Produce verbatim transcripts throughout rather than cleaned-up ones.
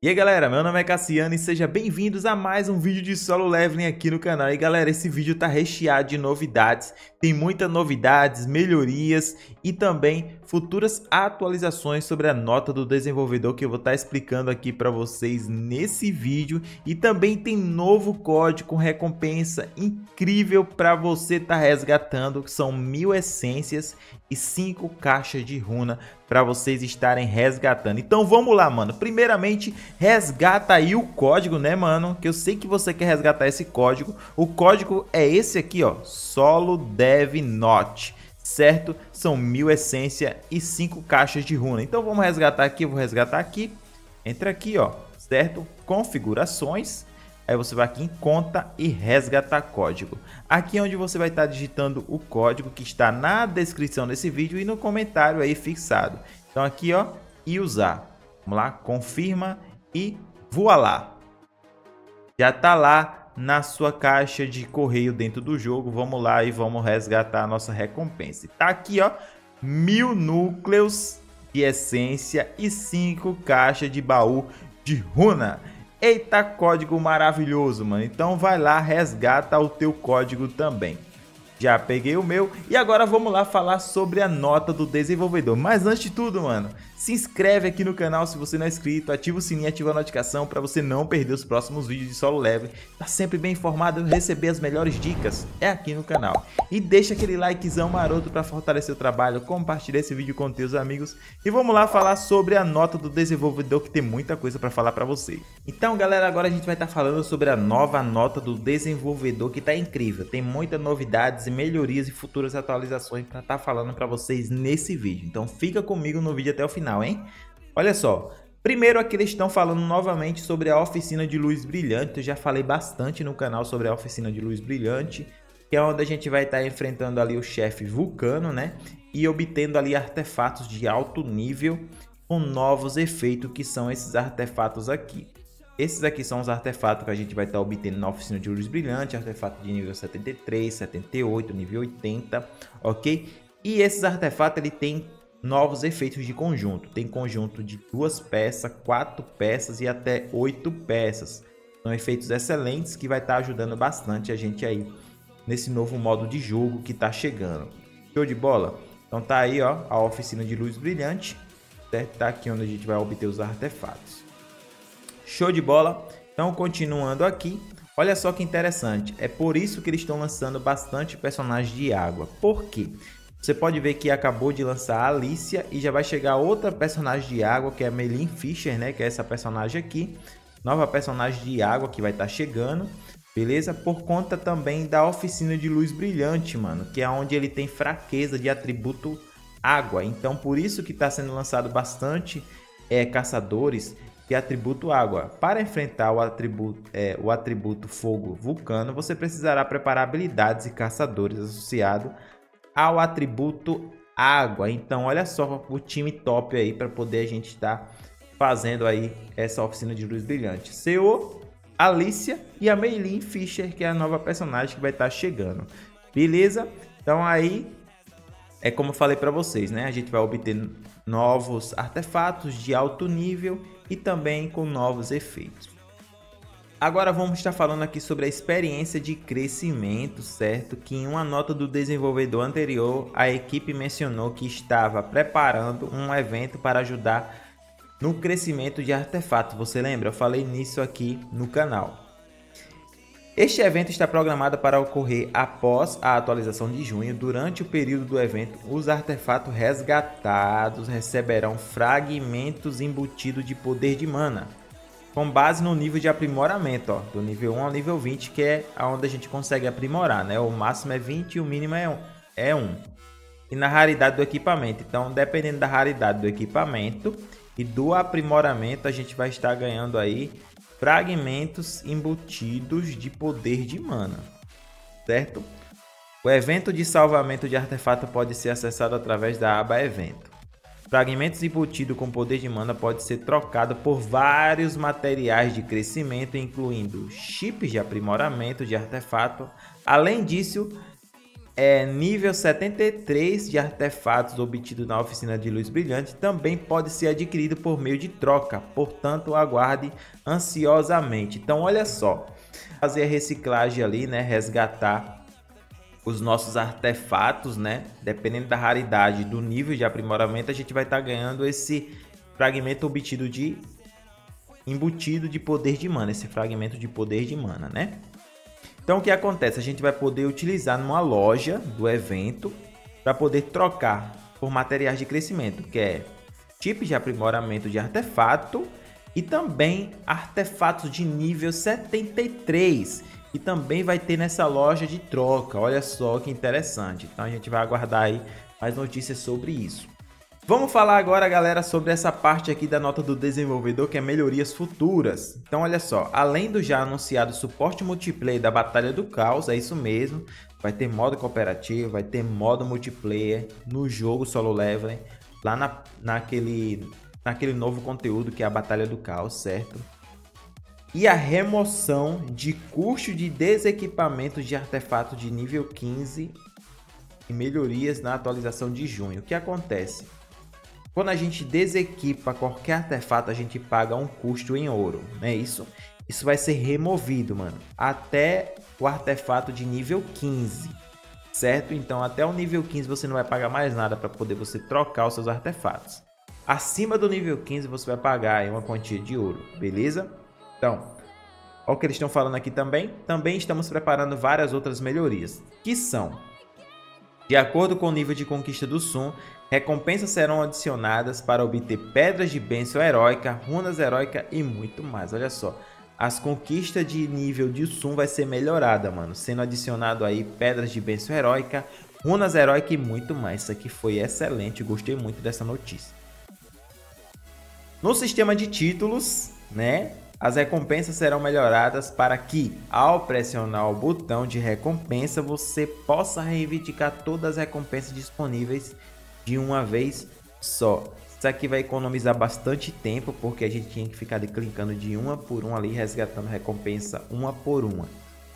E aí galera, meu nome é Cassiano e sejam bem-vindos a mais um vídeo de Solo Leveling aqui no canal. E galera, esse vídeo tá recheado de novidades, tem muitas novidades, melhorias e também futuras atualizações sobre a nota do desenvolvedor que eu vou estar explicando aqui para vocês nesse vídeo. E também tem novo código com recompensa incrível para você estar resgatando, que são mil essências e cinco caixas de runa para vocês estarem resgatando. Então vamos lá, mano. Primeiramente, resgata aí o código, né, mano? Que eu sei que você quer resgatar esse código. O código é esse aqui, ó, SoloDevNot, certo? São mil essência e cinco caixas de runa. Então vamos resgatar aqui, eu vou resgatar aqui. Entra aqui, ó, certo? Configurações. Aí você vai aqui em conta e resgatar código. Aqui é onde você vai estar digitando o código que está na descrição desse vídeo e no comentário aí fixado. Então aqui, ó, e usar. Vamos lá, confirma e voilá. Já tá lá na sua caixa de correio dentro do jogo. Vamos lá e vamos resgatar a nossa recompensa. Tá aqui, ó, mil núcleos de essência e cinco caixas de baú de runa. Eita, código maravilhoso, mano. Então vai lá, resgata o teu código também. Já peguei o meu e agora vamos lá falar sobre a nota do desenvolvedor. Mas antes de tudo, mano, se inscreve aqui no canal se você não é inscrito, ativa o sininho, ativa a notificação para você não perder os próximos vídeos de Solo Leveling. Tá sempre bem informado e receber as melhores dicas é aqui no canal. E deixa aquele likezão maroto para fortalecer o trabalho, compartilha esse vídeo com teus amigos e vamos lá falar sobre a nota do desenvolvedor, que tem muita coisa para falar para você. Então, galera, agora a gente vai estar tá falando sobre a nova nota do desenvolvedor, que tá incrível. Tem muitas novidades e melhorias e futuras atualizações para estar tá falando para vocês nesse vídeo. Então fica comigo no vídeo até o final, hein? Olha só, primeiro aqui eles estão falando novamente sobre a oficina de luz brilhante. Eu já falei bastante no canal sobre a oficina de luz brilhante, que é onde a gente vai estar tá enfrentando ali o chefe Vulcano, né? E obtendo ali artefatos de alto nível com novos efeitos, que são esses artefatos aqui. Esses aqui são os artefatos que a gente vai estar obtendo na oficina de luz brilhante, artefato de nível setenta e três, setenta e oito, nível oitenta, ok? E esses artefatos ele tem novos efeitos de conjunto. Tem conjunto de duas peças, quatro peças e até oito peças. São efeitos excelentes que vai estar ajudando bastante a gente aí nesse novo modo de jogo que está chegando. Show de bola? Então tá aí, ó, a oficina de luz brilhante, certo? Tá aqui onde a gente vai obter os artefatos. Show de bola. Então, continuando aqui, olha só que interessante. É por isso que eles estão lançando bastante personagens de água. Por quê? Você pode ver que acabou de lançar a Alicia e já vai chegar outra personagem de água, que é a Meilin Fisher, né? Que é essa personagem aqui. Nova personagem de água que vai estar chegando, beleza? Por conta também da oficina de luz brilhante, mano, que é onde ele tem fraqueza de atributo água. Então, por isso que está sendo lançado bastante é, caçadores de atributo água. Para enfrentar o atributo, é, o atributo fogo vulcano, você precisará preparar habilidades e caçadores associados ao atributo água. Então olha só o time top aí para poder a gente estar fazendo aí essa oficina de luz brilhante. C E O, Alicia e a Meilin Fisher, que é a nova personagem que vai estar chegando. Beleza? Então aí é como eu falei para vocês, né? A gente vai obter novos artefatos de alto nível e também com novos efeitos. Agora vamos estar falando aqui sobre a experiência de crescimento, certo? Que em uma nota do desenvolvedor anterior, a equipe mencionou que estava preparando um evento para ajudar no crescimento de artefatos. Você lembra? Eu falei nisso aqui no canal. Este evento está programado para ocorrer após a atualização de junho. Durante o período do evento, os artefatos resgatados receberão fragmentos embutidos de poder de mana, com base no nível de aprimoramento, ó, do nível um ao nível vinte, que é onde a gente consegue aprimorar, né? O máximo é vinte e o mínimo é um. E na raridade do equipamento. Então, dependendo da raridade do equipamento e do aprimoramento, a gente vai estar ganhando aí fragmentos embutidos de poder de mana, certo? O evento de salvamento de artefato pode ser acessado através da aba evento. Fragmentos embutidos com poder de mana pode ser trocado por vários materiais de crescimento, incluindo chips de aprimoramento de artefato. Além disso, é nível setenta e três de artefatos obtido na oficina de luz brilhante também pode ser adquirido por meio de troca, portanto aguarde ansiosamente. Então olha só, fazer a reciclagem ali, né, resgatar os nossos artefatos, né, dependendo da raridade, do nível de aprimoramento, a gente vai estar tá ganhando esse fragmento obtido de embutido de poder de mana, esse fragmento de poder de mana, né? Então o que acontece? A gente vai poder utilizar numa loja do evento para poder trocar por materiais de crescimento, que é tipos de aprimoramento de artefato e também artefatos de nível setenta e três. E também vai ter nessa loja de troca. Olha só que interessante. Então a gente vai aguardar aí mais notícias sobre isso. Vamos falar agora, galera, sobre essa parte aqui da nota do desenvolvedor, que é melhorias futuras. Então, olha só, além do já anunciado suporte multiplayer da Batalha do Caos, é isso mesmo, vai ter modo cooperativo, vai ter modo multiplayer no jogo Solo Leveling, lá na, naquele, naquele novo conteúdo que é a Batalha do Caos, certo? E a remoção de custo de desequipamento de artefatos de nível quinze e melhorias na atualização de junho. O que acontece? Quando a gente desequipa qualquer artefato, a gente paga um custo em ouro, não é isso? Isso vai ser removido, mano, até o artefato de nível quinze, certo? Então, até o nível quinze você não vai pagar mais nada para poder você trocar os seus artefatos. Acima do nível quinze você vai pagar uma quantia de ouro, beleza? Então, olha o que eles estão falando aqui também. Também estamos preparando várias outras melhorias, que são: de acordo com o nível de conquista do Sun, recompensas serão adicionadas para obter pedras de bênção heróica, runas heróicas e muito mais. Olha só, as conquistas de nível de Sun vai ser melhorada, mano, sendo adicionado aí pedras de bênção heróica, runas heróicas e muito mais. Isso aqui foi excelente, gostei muito dessa notícia. No sistema de títulos, né, as recompensas serão melhoradas para que, ao pressionar o botão de recompensa, você possa reivindicar todas as recompensas disponíveis de uma vez só. Isso aqui vai economizar bastante tempo, porque a gente tinha que ficar clicando de uma por uma ali, resgatando recompensa uma por uma.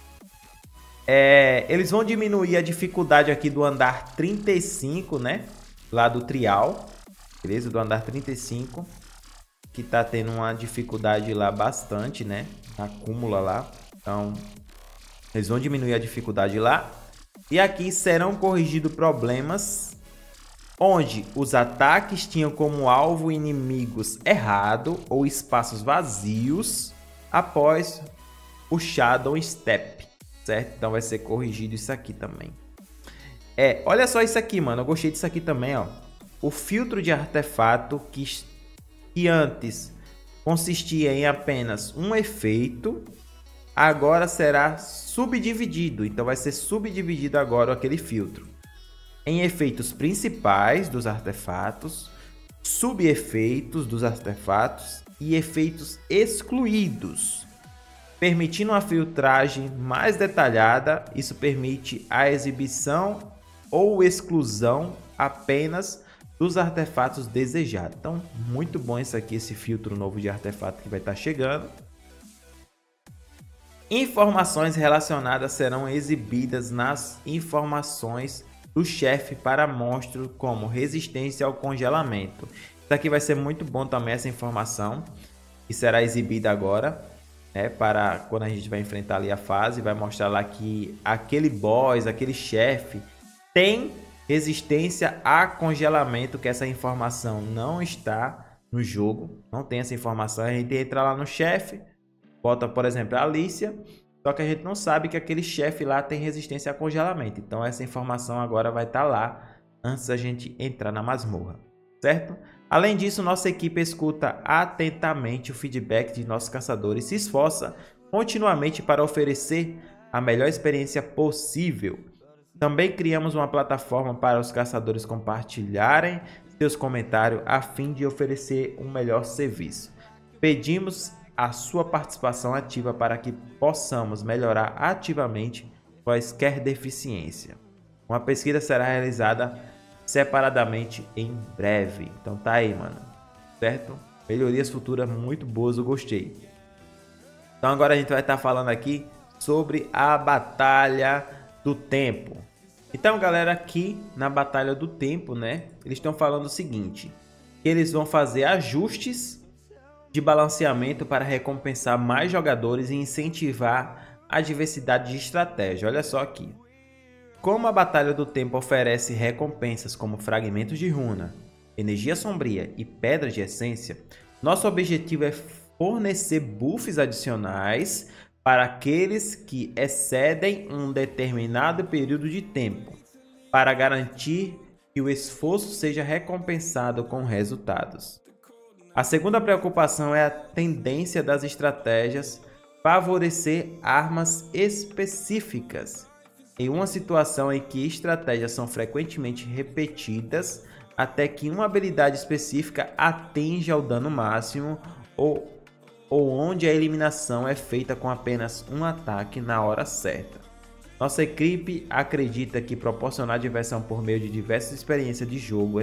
É, eles vão diminuir a dificuldade aqui do andar trinta e cinco, né? Lá do trial, beleza? Do andar trinta e cinco, que tá tendo uma dificuldade lá bastante, né? Acúmula lá. Então, eles vão diminuir a dificuldade lá. E aqui serão corrigidos problemas onde os ataques tinham como alvo inimigos errado ou espaços vazios após o Shadow Step, certo? Então vai ser corrigido isso aqui também. É, olha só isso aqui, mano. Eu gostei disso aqui também, ó. O filtro de artefato que, que antes consistia em apenas um efeito, agora será subdividido. Então vai ser subdividido agora aquele filtro em efeitos principais dos artefatos, subefeitos dos artefatos e efeitos excluídos, permitindo uma filtragem mais detalhada. Isso permite a exibição ou exclusão apenas dos artefatos desejados. Então, muito bom isso aqui, esse filtro novo de artefato que vai estar chegando. Informações relacionadas serão exibidas nas informações do chefe para monstro, como resistência ao congelamento. Isso aqui vai ser muito bom também, essa informação, que será exibida agora, né, para quando a gente vai enfrentar ali a fase, vai mostrar lá que aquele boss, aquele chefe tem resistência a congelamento, que essa informação não está no jogo, não tem essa informação. A gente entra lá no chefe, bota, por exemplo, a Alicia, só que a gente não sabe que aquele chefe lá tem resistência a congelamento. Então essa informação agora vai estar lá antes da gente entrar na masmorra, certo? Além disso, nossa equipe escuta atentamente o feedback de nossos caçadores e se esforça continuamente para oferecer a melhor experiência possível. Também criamos uma plataforma para os caçadores compartilharem seus comentários a fim de oferecer um melhor serviço. Pedimos a sua participação ativa para que possamos melhorar ativamente quaisquer deficiência. Uma pesquisa será realizada separadamente em breve. Então tá aí, mano, certo? Melhorias futuras muito boas, eu gostei. Então agora a gente vai estar falando aqui sobre a Batalha do Tempo. Então, galera, aqui na Batalha do Tempo, né, eles estão falando o seguinte, que eles vão fazer ajustes de balanceamento para recompensar mais jogadores e incentivar a diversidade de estratégia. Olha só aqui. Como a Batalha do Tempo oferece recompensas como fragmentos de runa, energia sombria e pedras de essência, nosso objetivo é fornecer buffs adicionais para aqueles que excedem um determinado período de tempo, para garantir que o esforço seja recompensado com resultados. A segunda preocupação é a tendência das estratégias favorecer armas específicas. Em uma situação em que estratégias são frequentemente repetidas até que uma habilidade específica atinja o dano máximo ou, ou onde a eliminação é feita com apenas um ataque na hora certa. Nossa equipe acredita que proporcionar diversão por meio de diversas experiências de jogo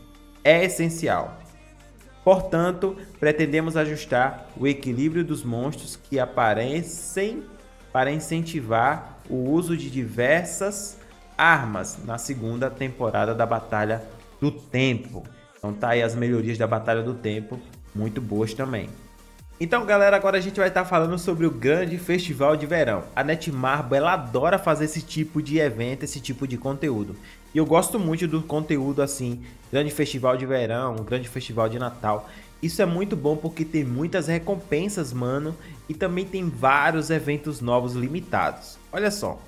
é essencial. Portanto, pretendemos ajustar o equilíbrio dos monstros que aparecem para incentivar o uso de diversas armas na segunda temporada da Batalha do Tempo. Então tá aí as melhorias da Batalha do Tempo, muito boas também. Então, galera, agora a gente vai estar falando sobre o grande festival de verão. A Netmarble, ela adora fazer esse tipo de evento, esse tipo de conteúdo. E eu gosto muito do conteúdo assim, grande festival de verão, grande festival de Natal. Isso é muito bom porque tem muitas recompensas, mano, e também tem vários eventos novos limitados. Olha só.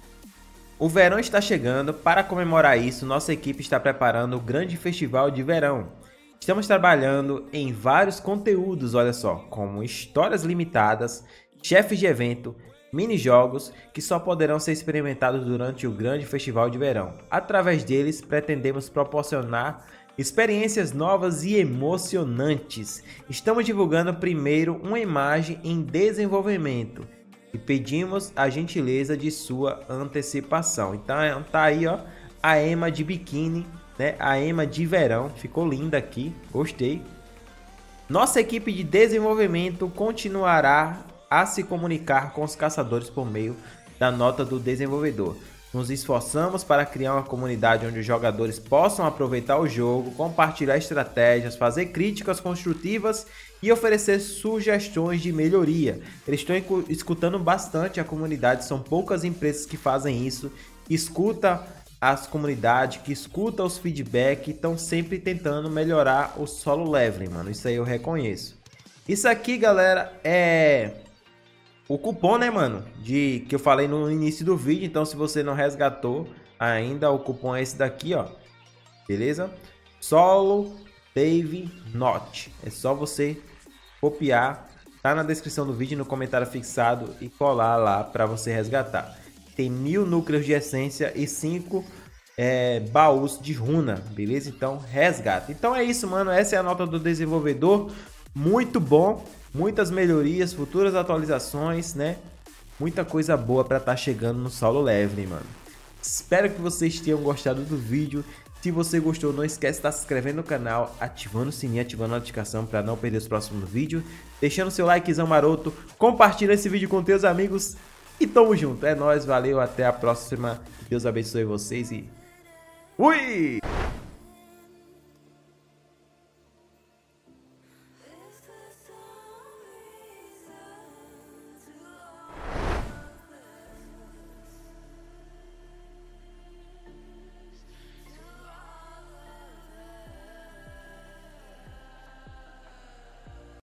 O verão está chegando, para comemorar isso, nossa equipe está preparando o grande festival de verão. Estamos trabalhando em vários conteúdos, olha só, como histórias limitadas, chefes de evento, mini-jogos que só poderão ser experimentados durante o grande festival de verão. Através deles, pretendemos proporcionar experiências novas e emocionantes. Estamos divulgando primeiro uma imagem em desenvolvimento e pedimos a gentileza de sua antecipação. Então tá aí, ó, a Emma de biquíni, né? A Emma de verão, ficou linda aqui, gostei. Nossa equipe de desenvolvimento continuará a se comunicar com os caçadores por meio da nota do desenvolvedor. Nos esforçamos para criar uma comunidade onde os jogadores possam aproveitar o jogo, compartilhar estratégias, fazer críticas construtivas e oferecer sugestões de melhoria. Eles estão escutando bastante a comunidade, são poucas empresas que fazem isso. Escuta as comunidades, que escuta os feedback, estão sempre tentando melhorar o solo leveling, mano. Isso aí eu reconheço. Isso aqui, galera, é o cupom, né, mano, de que eu falei no início do vídeo. Então, se você não resgatou ainda, o cupom é esse daqui, ó. Beleza? Solo Dave Not. É só você copiar, tá na descrição do vídeo, no comentário fixado e colar lá para você resgatar. Tem mil núcleos de essência e cinco é, baús de runa, beleza? Então, resgata. Então é isso, mano. Essa é a nota do desenvolvedor. Muito bom. Muitas melhorias, futuras atualizações, né? Muita coisa boa para estar chegando no solo leveling, mano. Espero que vocês tenham gostado do vídeo. Se você gostou, não esquece de estar se inscrevendo no canal, ativando o sininho, ativando a notificação para não perder os próximos vídeos. Deixando seu likezão maroto, compartilha esse vídeo com teus amigos. E tamo junto, é nóis, valeu, até a próxima. Deus abençoe vocês e fui!